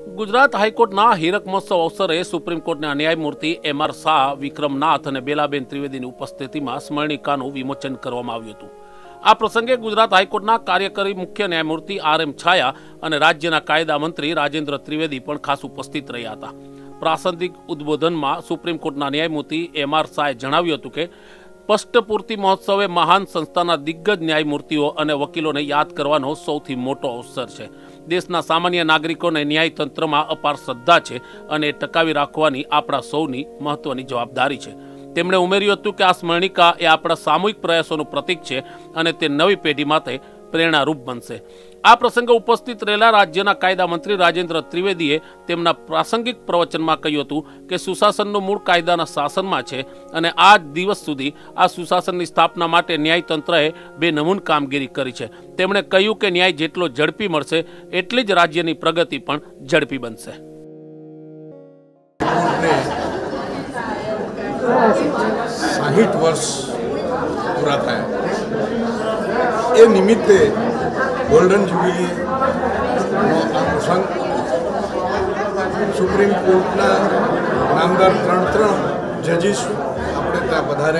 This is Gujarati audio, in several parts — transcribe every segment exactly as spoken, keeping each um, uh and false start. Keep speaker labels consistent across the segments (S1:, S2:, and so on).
S1: गुजरात हाईकोर्टना हीरक महोत्सव अवसरे सुप्रीम कोर्टना न्यायमूर्ति एम आर शाह, विक्रमनाथ और बेलाबेन त्रिवेदी उपस्थिति में स्मरणिकाનું विमोचन કરવામાં આવ્યું હતું। આ પ્રસંગે ગુજરાત હાઈકોર્ટના કાર્યકારી મુખ્ય ન્યાયમૂર્તિ આર એમ છાયા અને રાજ્યના કાયદા મંત્રી રાજેન્દ્ર ત્રિવેદી પણ ખાસ ઉપસ્થિત રહ્યા હતા। પ્રાસંગિક ઉદ્બોધનમાં સુપ્રીમ કોર્ટના ન્યાયમૂર્તિ એમ આર શાહે જણાવ્યું હતું કે સ્પષ્ટપૂર્તિ મહોત્સવ એ મહાન સંસ્થાના દિગ્ગજ ન્યાયમૂર્તિઓ અને વકીલોને યાદ કરવાનો સૌથી મોટો અવસર છે। દેશના સામાન્ય નાગરિકોને ન્યાયતંત્રમાં અપાર શ્રદ્ધા છે અને ટકાવી રાખવાની આપણા સૌની મહત્વની જવાબદારી છે। તેમણે ઉમેર્યું હતું કે આ સ્મરણિકા એ આપણા સામૂહિક પ્રયાસોનું પ્રતીક છે અને તે નવી પેઢી માટે પ્રેરણારૂપ બનશે। આ પ્રસંગે ઉપસ્થિત રહેલા રાજ્યના કાયદા મંત્રી રાજેન્દ્ર ત્રિવેદીએ તેમના પ્રાસંગિક પ્રવચનમાં કહ્યું હતું કે સુશાસનનું મૂળ કાયદાના શાસનમાં છે અને આ દિવસ સુધી આ સુશાસનની સ્થાપના માટે ન્યાયતંત્રએ બેનમૂન કામગીરી કરી છે। તેમણે કહ્યું કે ન્યાય જેટલો ઝડપી મળશે એટલી જ રાજ્યની પ્રગતિ પણ ઝડપી બનશે।
S2: साठ वर्ष पूरा था ए निमित्ते गोल्डन जुबिली प्रसंग सुप्रीम कोर्टना नामदार त्रण त्रण जजीस अपने त्या पधारे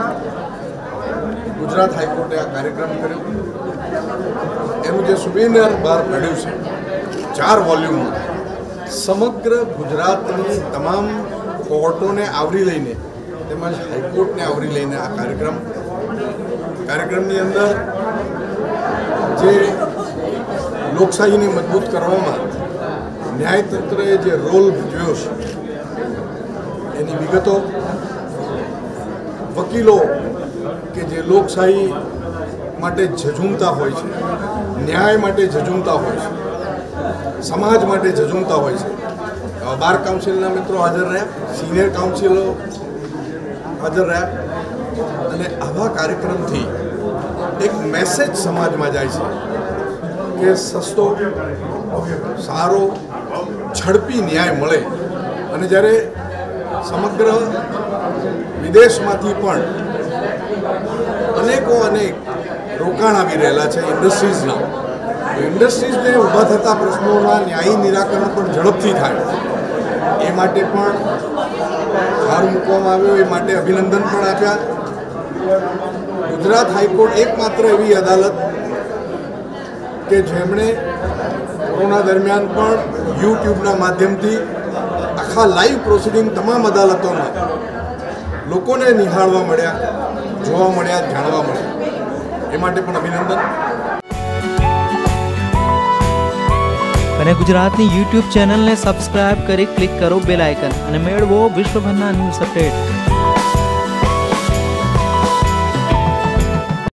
S2: गुजरात हाईकोर्टे आ कार्यक्रम कर्यो। एनु जे सुविनर बहार काढ्युं छे चार वॉल्यूम समग्र गुजरातनी तमाम कोर्टोने आवरी लईने तेमज हाईकोर्ट ने आवरी लईने आ कार्यक्रम कार्यक्रमनी अंदर जे लोकशाही ने मजबूत करवामां न्यायतंत्रे जे रोल भजव्यो छे एनी विगतो वकीलो के जे लोकशाही माटे झझूमता होय छे, न्याय माटे झझूमता होय छे, समाज माटे झझूमता होय छे। बार काउंसिलना मित्रों हाजर रह्या, सीनियर काउंसिलो हाजर रह्या અને આવા કાર્યક્રમથી એક મેસેજ સમાજમાં જાય છે કે સસ્તો સારો ઝડપી ન્યાય મળે। અને જ્યારે સમગ્ર વિદેશમાંથી પણ અનેકો અનેક રોકાણ આવી રહેલા છે ઇન્ડસ્ટ્રીઝના, ઇન્ડસ્ટ્રીઝને ઊભા થતા પ્રશ્નોના ન્યાયી નિરાકરણ પણ ઝડપથી થાય એ માટે પણ ભાર મૂકવામાં આવ્યો, એ માટે અભિનંદન પણ આપ્યા। गुजरात हाईकोर्ट एकमात्र एवी अदालत के जेमणे कोरोना दरमियान पण यूट्यूबना माध्यमथी आखा लाइव प्रोसीडिंग तमाम अदालतोमां लोकोने निहाळवा मळ्या, जोवा मळ्या, जाणवा मळ्या, ए माटे पण अभिनंदन।
S3: અને ગુજરાતની યુટ્યુબ ચેનલને સબસ્ક્રાઇબ કરી ક્લિક કરો બેલ આઇકન અને મેળવો વિશ્વભરના ન્યૂઝ અપડેટ।